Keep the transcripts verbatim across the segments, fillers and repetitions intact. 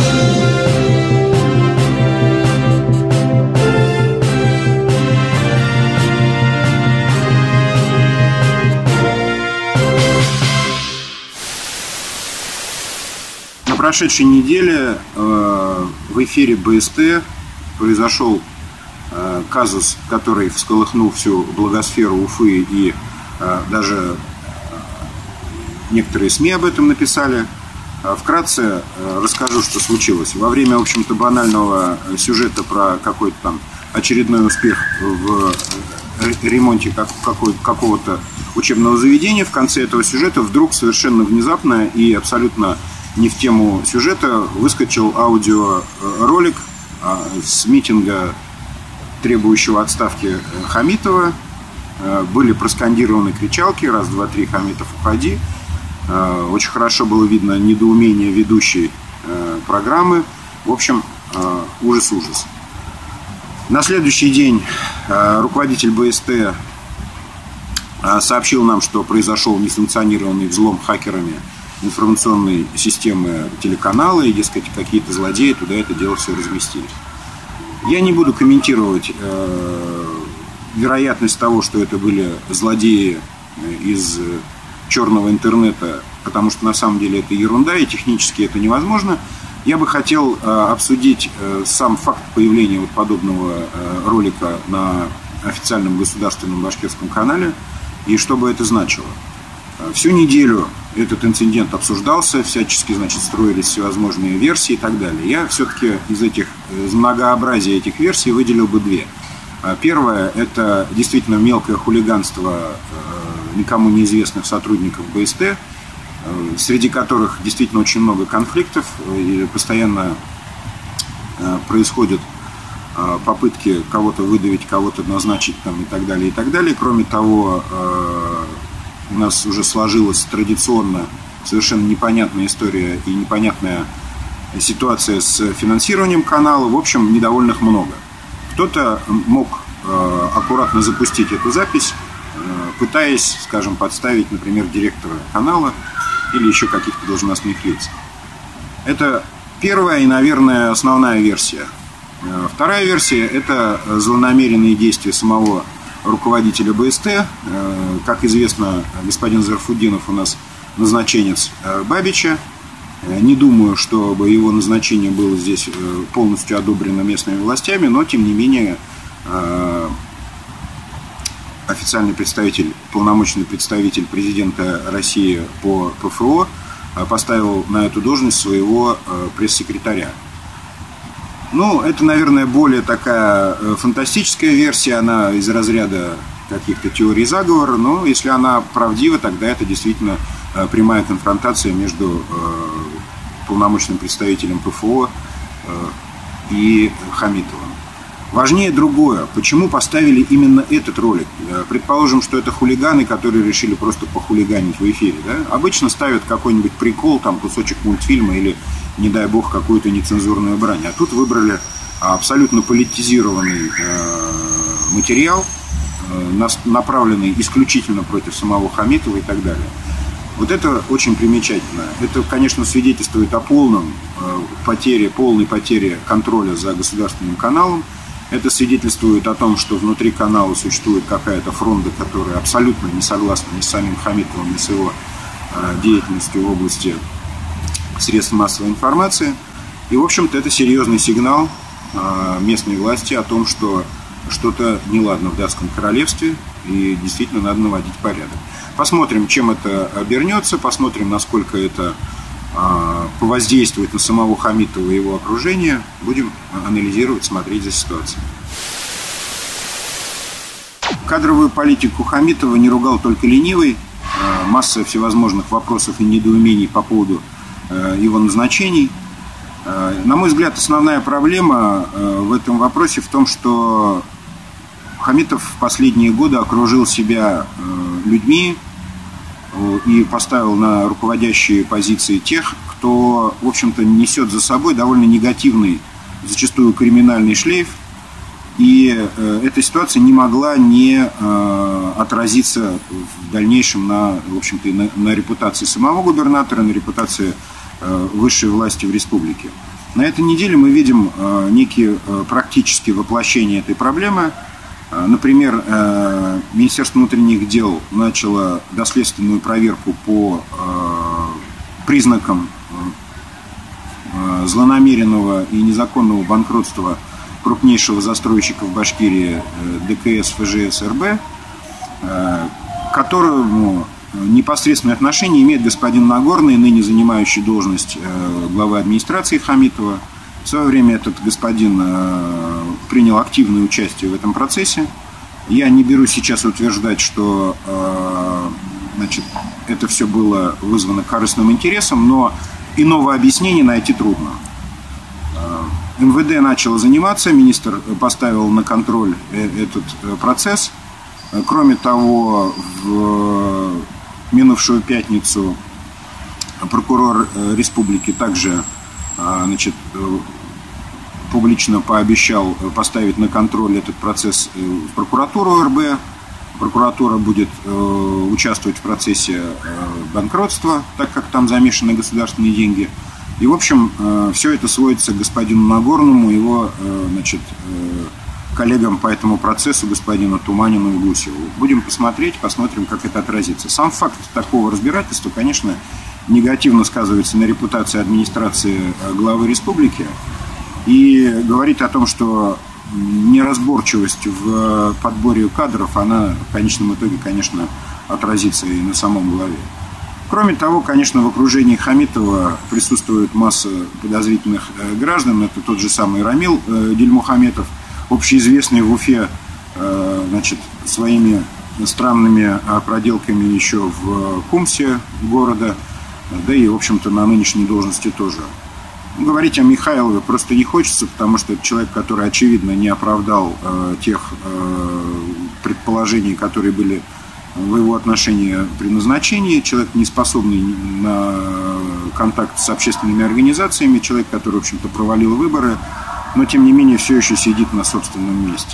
На прошедшей неделе э, в эфире БСТ произошел э, казус, который всколыхнул всю благосферу Уфы, и э, даже некоторые СМИ об этом написали. Вкратце э, расскажу, что случилось. Во время, в общем-то, банального сюжета про какой-то там очередной успех в ремонте как, какой, какого-то учебного заведения, в конце этого сюжета вдруг совершенно внезапно и абсолютно не в тему сюжета выскочил аудиоролик с митинга, требующего отставки Хамитова. Были проскандированы кричалки: раз, два, три, Хамитов, уходи. Очень хорошо было видно недоумение ведущей программы. В общем, ужас-ужас. На следующий день руководитель БСТ сообщил нам, что произошел несанкционированный взлом хакерами информационной системы телеканала, и, дескать, какие-то злодеи туда это дело все разместили. Я не буду комментировать э, вероятность того, что это были злодеи из черного интернета, потому что на самом деле это ерунда, и технически это невозможно. Я бы хотел э, обсудить э, сам факт появления вот подобного э, ролика на официальном государственном башкирском канале, и что бы это значило. Всю неделю этот инцидент обсуждался, всячески, значит, строились всевозможные версии и так далее. Я все-таки из этих, из многообразия этих версий выделил бы две. Первая – это действительно мелкое хулиганство никому неизвестных сотрудников БСТ, среди которых действительно очень много конфликтов, и постоянно происходят попытки кого-то выдавить, кого-то назначить там, и так далее, и так далее. Кроме того, у нас уже сложилась традиционно совершенно непонятная история и непонятная ситуация с финансированием канала. В общем, недовольных много. Кто-то мог э, аккуратно запустить эту запись, э, пытаясь, скажем, подставить, например, директора канала или еще каких-то должностных лиц. Это первая и, наверное, основная версия. Э, вторая версия – это злонамеренные действия самого руководителя БСТ. Как известно, господин Зарфудинов у нас назначенец Бабича. Не думаю, чтобы его назначение было здесь полностью одобрено местными властями, но, тем не менее, официальный представитель, полномочный представитель президента России по ПФО поставил на эту должность своего пресс-секретаря. Ну, это, наверное, более такая фантастическая версия, она из разряда каких-то теорий заговора, но если она правдива, тогда это действительно прямая конфронтация между полномочным представителем ПФО и Хамитовым. Важнее другое. Почему поставили именно этот ролик? Предположим, что это хулиганы, которые решили просто похулиганить в эфире. Да? Обычно ставят какой-нибудь прикол, там кусочек мультфильма или, не дай бог, какую-то нецензурную брань. А тут выбрали абсолютно политизированный материал, направленный исключительно против самого Хамитова и так далее. Вот это очень примечательно. Это, конечно, свидетельствует о полном потере, полной потере контроля за государственным каналом. Это свидетельствует о том, что внутри канала существует какая-то фронта, которая абсолютно не согласна ни с самим Хамитовым, ни с его деятельностью в области средств массовой информации. И, в общем-то, это серьезный сигнал местной власти о том, что что-то неладно в датском королевстве, и действительно надо наводить порядок. Посмотрим, чем это обернется, посмотрим, насколько это повоздействует на самого Хамитова и его окружение. Будем анализировать, смотреть за ситуацией. Кадровую политику Хамитова не ругал только ленивый. Масса всевозможных вопросов и недоумений по поводу его назначений. На мой взгляд, основная проблема в этом вопросе в том, что Хамитов в последние годы окружил себя людьми и поставил на руководящие позиции тех, кто, в общем-то, несет за собой довольно негативный, зачастую криминальный шлейф. И э, эта ситуация не могла не э, отразиться в дальнейшем на, в общем-то, на, на репутации самого губернатора, на репутации э, высшей власти в республике. На этой неделе мы видим некие практические воплощения этой проблемы. Например, Министерство внутренних дел начало доследственную проверку по признакам злонамеренного и незаконного банкротства крупнейшего застройщика в Башкирии ДКС ФЖС-РБ, к которому непосредственное отношение имеет господин Нагорный, ныне занимающий должность главы администрации Хамитова. В свое время этот господин принял активное участие в этом процессе. Я не берусь сейчас утверждать, что значит, это все было вызвано корыстным интересом, но иного объяснения найти трудно. эм вэ дэ начало заниматься, министр поставил на контроль этот процесс. Кроме того, в минувшую пятницу прокурор республики также значит, публично пообещал поставить на контроль этот процесс в прокуратуру эр бэ. Прокуратура будет участвовать в процессе банкротства, так как там замешаны государственные деньги. И, в общем, все это сводится к господину Нагорному, его значит, коллегам по этому процессу, господину Туманину и Гусеву. Будем посмотреть, посмотрим, как это отразится. Сам факт такого разбирательства, конечно, негативно сказывается на репутации администрации главы республики. И говорит о том, что неразборчивость в подборе кадров, она в конечном итоге, конечно, отразится и на самом главе. Кроме того, конечно, в окружении Хамитова присутствует масса подозрительных граждан. Это тот же самый Рамил Дильмухаметов, общеизвестный в Уфе, значит, своими странными проделками еще в Кумсе города, да и, в общем-то, на нынешней должности тоже. Говорить о Михайлове просто не хочется, потому что это человек, который, очевидно, не оправдал э, тех э, предположений, которые были в его отношении при назначении. Человек, не способный на контакт с общественными организациями, человек, который, в общем-то, провалил выборы, но, тем не менее, все еще сидит на собственном месте.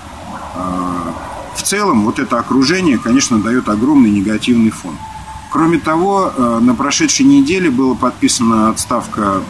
Э, в целом, вот это окружение, конечно, дает огромный негативный фон. Кроме того, на прошедшей неделе была подписана отставка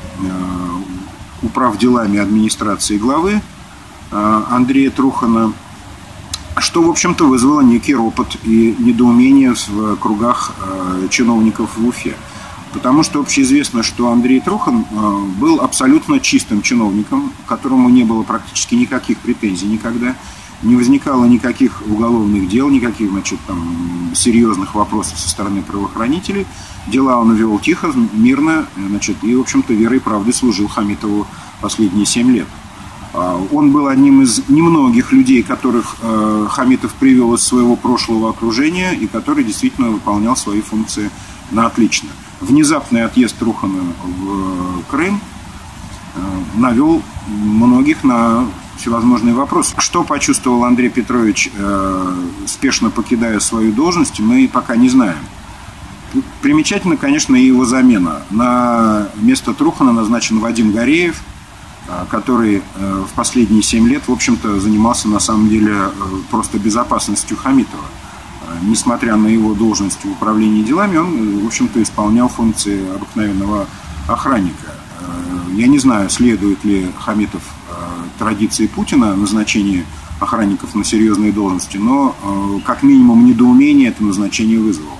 управделами администрации главы Андрея Трухана, что, в общем-то, вызвало некий ропот и недоумение в кругах чиновников в Уфе. Потому что общеизвестно, что Андрей Трухан был абсолютно чистым чиновником, к которому не было практически никаких претензий никогда. Не возникало никаких уголовных дел, никаких, значит, там, серьезных вопросов со стороны правоохранителей. Дела он вел тихо, мирно, значит, и, в общем-то, верой и правдой служил Хамитову последние семь лет. Он был одним из немногих людей, которых Хамитов привел из своего прошлого окружения и который действительно выполнял свои функции на отлично. Внезапный отъезд Трухана в Крым навел многих на всевозможные вопросы. Что почувствовал Андрей Петрович, э, спешно покидая свою должность, мы пока не знаем. Примечательно, конечно, и его замена. На место Трухана назначен Вадим Гореев, э, который э, в последние семь лет, в общем-то, занимался на самом деле э, просто безопасностью Хамитова. Э, несмотря на его должность в управлении делами, он, в общем-то, исполнял функции обыкновенного охранника. Э, я не знаю, следует ли Хамитов традиции Путина назначение охранников на серьезные должности, но как минимум недоумение это назначение вызвало.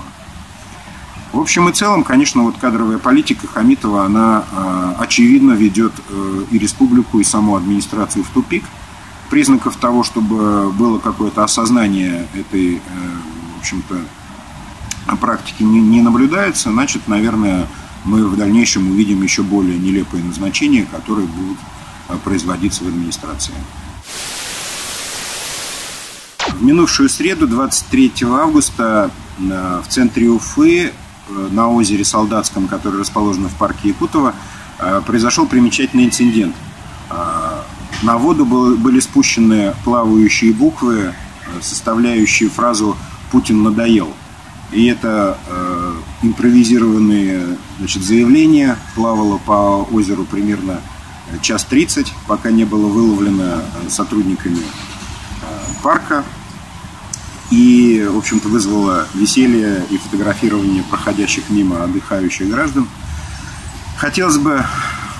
В общем и целом, конечно, вот кадровая политика Хамитова, она очевидно ведет и республику, и саму администрацию в тупик. Признаков того, чтобы было какое-то осознание этой, в общем-то, практики не наблюдается, значит, наверное, мы в дальнейшем увидим еще более нелепые назначения, которые будут производиться в администрации. В минувшую среду, двадцать третьего августа, в центре Уфы, на озере Солдатском, которое расположено в парке Якутова, произошел примечательный инцидент. На воду были спущены плавающие буквы, составляющие фразу «Путин надоел». И это импровизированное, значит, заявление плавало по озеру примерно час тридцать, пока не было выловлено сотрудниками парка. И, в общем-то, вызвало веселье и фотографирование проходящих мимо отдыхающих граждан. Хотелось бы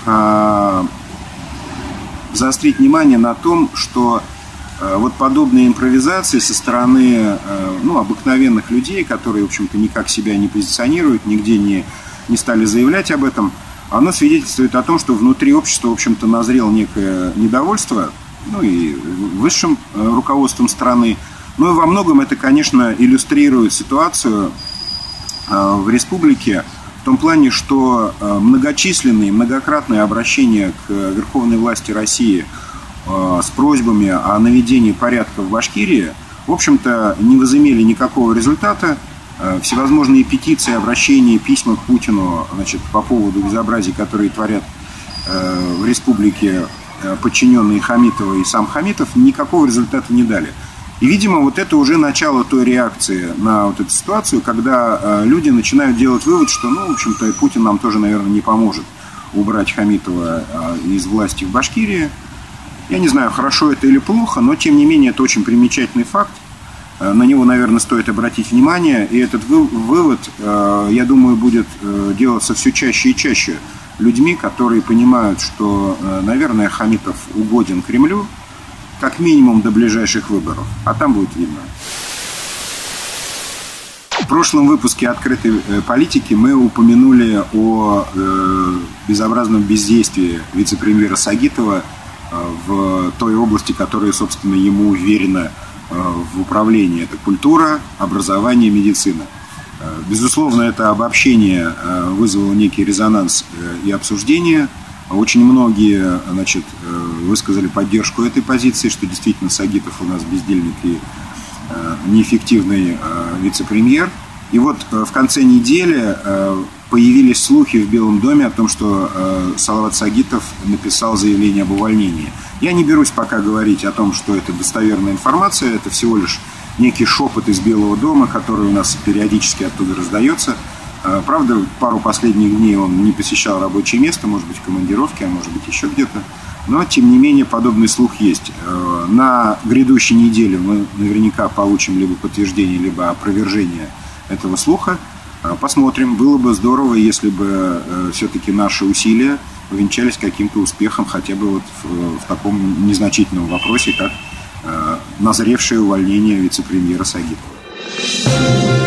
заострить внимание на том, что вот подобные импровизации со стороны ну, обыкновенных людей, которые, в общем-то, никак себя не позиционируют, нигде не, не стали заявлять об этом, оно свидетельствует о том, что внутри общества, в общем-то, назрело некое недовольство, ну и высшим руководством страны. Ну и во многом это, конечно, иллюстрирует ситуацию в республике в том плане, что многочисленные, многократные обращения к верховной власти России с просьбами о наведении порядка в Башкирии, в общем-то, не возымели никакого результата. Всевозможные петиции, обращения, письма к Путину, значит, по поводу безобразий, которые творят в республике подчиненные Хамитова и сам Хамитов, никакого результата не дали. И, видимо, вот это уже начало той реакции на вот эту ситуацию, когда люди начинают делать вывод, что, ну, в общем-то, Путин нам тоже, наверное, не поможет убрать Хамитова из власти в Башкирии. Я не знаю, хорошо это или плохо, но, тем не менее, это очень примечательный факт. На него, наверное, стоит обратить внимание. И этот вывод, я думаю, будет делаться все чаще и чаще людьми, которые понимают, что, наверное, Хамитов угоден Кремлю, как минимум до ближайших выборов. А там будет видно. В прошлом выпуске «Открытой политики» мы упомянули о безобразном бездействии вице-премьера Сагитова в той области, которая, собственно, ему уверена в управлении. Это культура, образование, медицина. Безусловно, это обобщение вызвало некий резонанс и обсуждение. Очень многие, значит, высказали поддержку этой позиции, что действительно Сагитов у нас бездельник и неэффективный вице-премьер. И вот в конце недели появились слухи в Белом доме о том, что Салават Сагитов написал заявление об увольнении. Я не берусь пока говорить о том, что это достоверная информация, это всего лишь некий шепот из Белого дома, который у нас периодически оттуда раздается. Правда, пару последних дней он не посещал рабочее место, может быть, в командировке, а может быть, еще где-то. Но, тем не менее, подобный слух есть. На грядущей неделе мы наверняка получим либо подтверждение, либо опровержение этого слуха. Посмотрим. Было бы здорово, если бы все-таки наши усилия увенчались каким-то успехом, хотя бы вот в, в таком незначительном вопросе, как назревшее увольнение вице-премьера Сагитова.